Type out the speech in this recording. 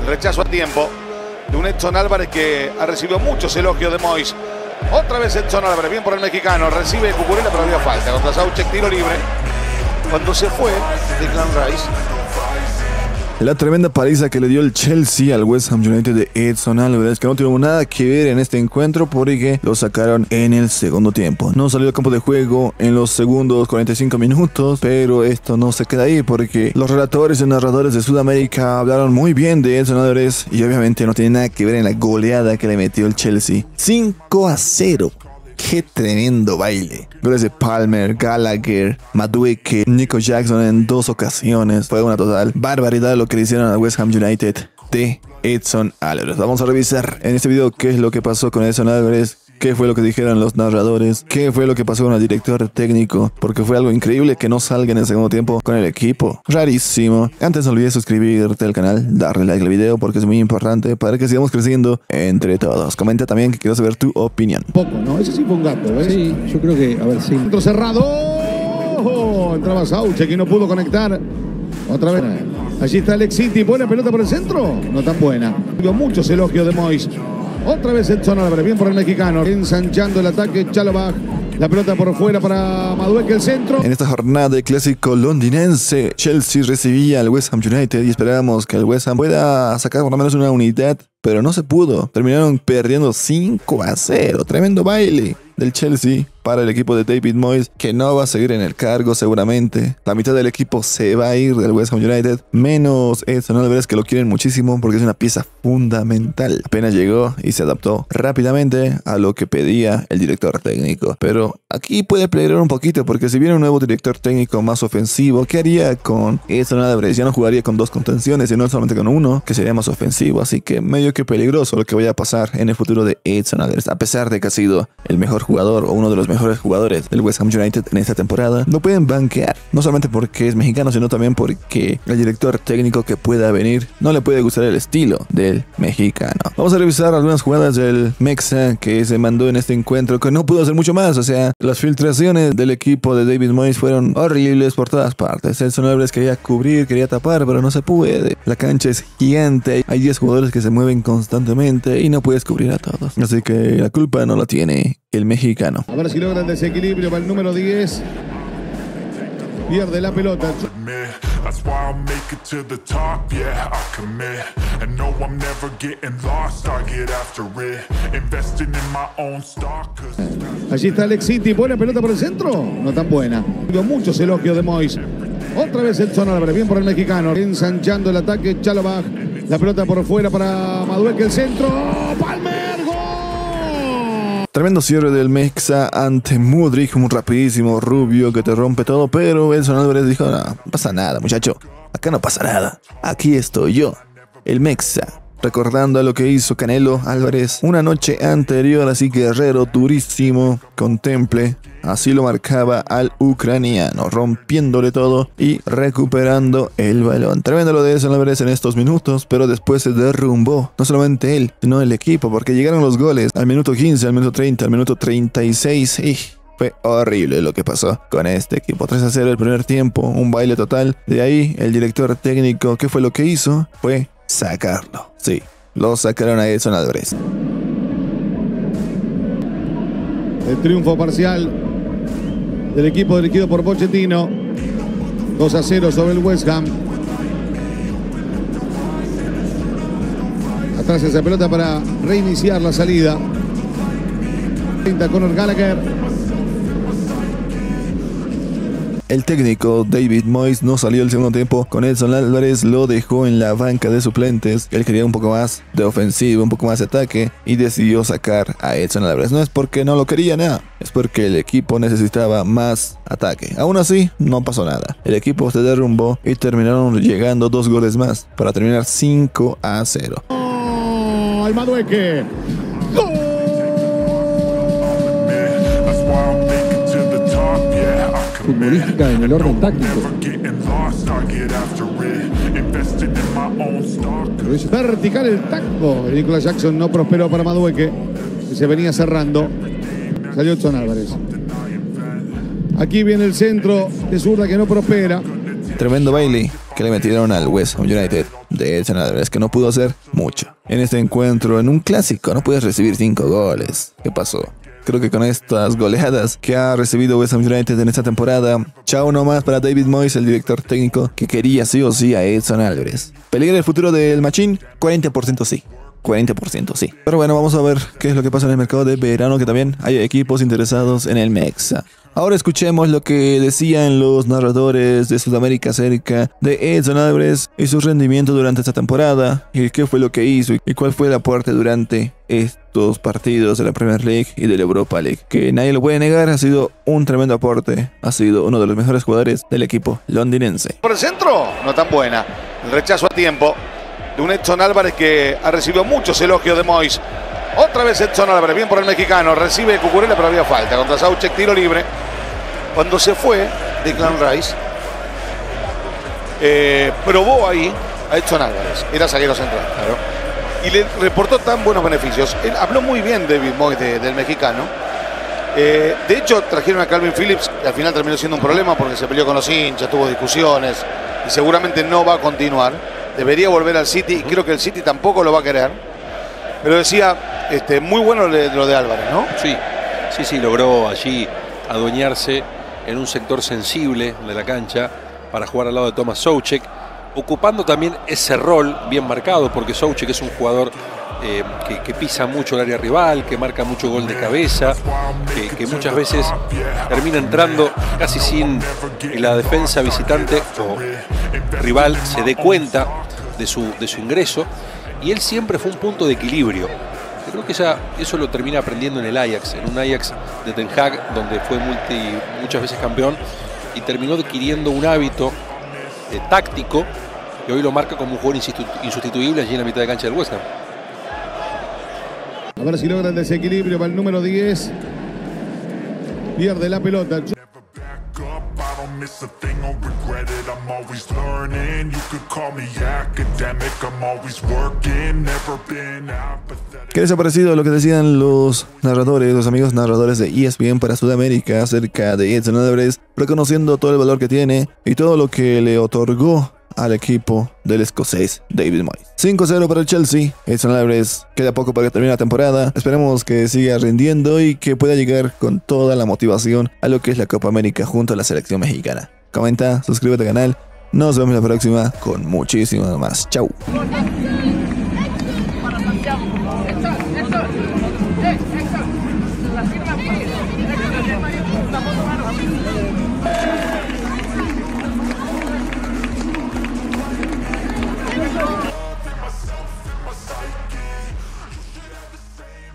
rechazo a tiempo de un Edson Álvarez que ha recibido muchos elogios de Mois. Otra vez Edson Álvarez, bien por el mexicano. Recibe Cucurella, pero había falta. Contra Souček, tiro libre. Cuando se fue Declan Rice. La tremenda paliza que le dio el Chelsea al West Ham United de Edson Álvarez, que no tuvo nada que ver en este encuentro porque lo sacaron en el segundo tiempo. No salió al campo de juego en los segundos 45 minutos, pero esto no se queda ahí porque los relatores y narradores de Sudamérica hablaron muy bien de Edson Álvarez y obviamente no tiene nada que ver en la goleada que le metió el Chelsea. 5-0. ¡Qué tremendo baile! Goles de Palmer, Gallagher, Madueke, Nico Jackson en 2 ocasiones. Fue una total barbaridad lo que le hicieron al West Ham United de Edson Álvarez. Vamos a revisar en este video qué es lo que pasó con Edson Álvarez. ¿Qué fue lo que dijeron los narradores? ¿Qué fue lo que pasó con el director técnico? Porque fue algo increíble que no salga en el segundo tiempo con el equipo. Rarísimo. Antes no olvides suscribirte al canal, darle like al video porque es muy importante para que sigamos creciendo entre todos. Comenta también que quiero saber tu opinión. Poco, ¿no? Ese sí fue un gato, ¿ves? Sí, yo creo que, a ver, sí. Centro cerrado. ¡Oh! Entraba Souček y no pudo conectar. Otra vez. Allí está Alex City. Buena pelota por el centro. No tan buena. Dio muchos elogios de Mois. Otra vez Edson Álvarez, bien por el mexicano. Ensanchando el ataque, Chalobah. La pelota por fuera para Madueke, el centro. En esta jornada de clásico londinense, Chelsea recibía al West Ham United y esperábamos que el West Ham pueda sacar por lo menos una unidad, pero no se pudo. Terminaron perdiendo 5-0. Tremendo baile del Chelsea para el equipo de David Moyes, que no va a seguir en el cargo seguramente. La mitad del equipo se va a ir del West Ham United, menos Edson Álvarez, que lo quieren muchísimo porque es una pieza fundamental. Apenas llegó y se adaptó rápidamente a lo que pedía el director técnico. Pero aquí puede pelear un poquito, porque si viene un nuevo director técnico más ofensivo, ¿qué haría con Edson Álvarez? Ya no jugaría con 2 contenciones, sino solamente con uno, que sería más ofensivo. Así que medio que peligroso lo que vaya a pasar en el futuro de Edson Álvarez. A pesar de que ha sido el mejor jugador o uno de los mejores jugadores del West Ham United en esta temporada, lo pueden banquear, no solamente porque es mexicano, sino también porque el director técnico que pueda venir no le puede gustar el estilo del mexicano. Vamos a revisar algunas jugadas del Mexa que se mandó en este encuentro, que no pudo hacer mucho más. O sea, las filtraciones del equipo de David Moyes fueron horribles por todas partes. Edson Álvarez quería cubrir, quería tapar, pero no se puede. La cancha es gigante, hay 10 jugadores que se mueven constantemente y no puedes cubrir a todos. Así que la culpa no la tiene el mexicano. A ver si logra el desequilibrio para el número 10. Pierde la pelota. Allí está Alex City. Buena pelota por el centro. No tan buena. Dio muchos elogios de Mois. Otra vez Edson Álvarez. Bien por el mexicano. Ensanchando el ataque. Chalobah. La pelota por fuera para Madueke, el centro. Palmer. Tremendo cierre del Mexa ante Mudryk, un rapidísimo rubio que te rompe todo, pero Edson Álvarez dijo, no pasa nada, muchacho, acá no pasa nada, aquí estoy yo, el Mexa. Recordando a lo que hizo Canelo Álvarez una noche anterior, así guerrero durísimo, contemple, así lo marcaba al ucraniano, rompiéndole todo y recuperando el balón. Tremendo lo de Edson Álvarez en estos minutos, pero después se derrumbó, no solamente él, sino el equipo, porque llegaron los goles al minuto 15, al minuto 30, al minuto 36 y... fue horrible lo que pasó con este equipo. 3-0 el primer tiempo, un baile total. De ahí el director técnico, ¿qué fue lo que hizo? Fue sacarlo. Sí, lo sacaron a Edson Álvarez. El triunfo parcial del equipo dirigido por Pochettino. 2-0 sobre el West Ham. Atrás esa pelota para reiniciar la salida. 30 Conor Gallagher. El técnico David Moyes no salió el segundo tiempo con Edson Álvarez, lo dejó en la banca de suplentes. Él quería un poco más de ofensiva, un poco más de ataque y decidió sacar a Edson Álvarez. No es porque no lo quería, nada, es porque el equipo necesitaba más ataque. Aún así, no pasó nada. El equipo se derrumbó y terminaron llegando 2 goles más para terminar 5-0. ¡Oh! Al Madueke. ¡Gol! Futbolística en el orden táctico. Vertical el taco. Nicolas Jackson no prosperó para Madueke, que se venía cerrando. Salió Edson Álvarez. Aquí viene el centro de zurda que no prospera. Tremendo baile que le metieron al West Ham United de Edson Álvarez, que no pudo hacer mucho. En este encuentro, en un clásico, no puedes recibir 5 goles. ¿Qué pasó? Creo que con estas goleadas que ha recibido West Ham United en esta temporada, chao nomás para David Moyes, el director técnico, que quería sí o sí a Edson Álvarez. ¿Peligra el futuro del Machín? 40% sí. 40% sí. Pero bueno, vamos a ver qué es lo que pasa en el mercado de verano, que también hay equipos interesados en el Mexa. Ahora escuchemos lo que decían los narradores de Sudamérica acerca de Edson Álvarez y su rendimiento durante esta temporada, y qué fue lo que hizo y cuál fue el aporte durante estos partidos de la Premier League y de la Europa League, que nadie lo puede negar, ha sido un tremendo aporte, ha sido uno de los mejores jugadores del equipo londinense. Por el centro, no tan buena. El rechazo a tiempo de un Edson Álvarez que ha recibido muchos elogios de Moyes. Otra vez Edson Álvarez, bien por el mexicano, recibe Cucurella, pero había falta contra Souček, tiro libre. Cuando se fue Declan Rice, probó ahí a Edson Álvarez, era zaguero central, claro, y le reportó tan buenos beneficios. Él habló muy bien David Moyes del mexicano. De hecho, trajeron a Calvin Phillips, que al final terminó siendo un problema porque se peleó con los hinchas, tuvo discusiones y seguramente no va a continuar. Debería volver al City y creo que el City tampoco lo va a querer. Pero decía, muy bueno lo de Álvarez, ¿no? Sí, logró allí adueñarse en un sector sensible de la cancha para jugar al lado de Tomáš Souček, ocupando también ese rol bien marcado, porque Souček es un jugador que pisa mucho el área rival, que marca mucho gol de cabeza, que muchas veces termina entrando casi sin que la defensa visitante o rival se dé cuenta de su ingreso, y él siempre fue un punto de equilibrio. Yo creo que eso lo termina aprendiendo en el Ajax, en un Ajax de Ten Hag, donde fue muchas veces campeón, y terminó adquiriendo un hábito táctico que hoy lo marca como un jugador insustituible allí en la mitad de cancha del West Ham. A ver si logra el desequilibrio para el número 10. Pierde la pelota. ¿Qué les ha parecido lo que decían los narradores, los amigos narradores de ESPN para Sudamérica acerca de Edson Álvarez, reconociendo todo el valor que tiene y todo lo que le otorgó al equipo del escocés David Moyes? 5-0 para el Chelsea. Edson Álvarez, queda poco para que termine la temporada. Esperemos que siga rindiendo y que pueda llegar con toda la motivación a lo que es la Copa América junto a la selección mexicana. Comenta, suscríbete al canal. Nos vemos la próxima con muchísimo más. Chau. La firma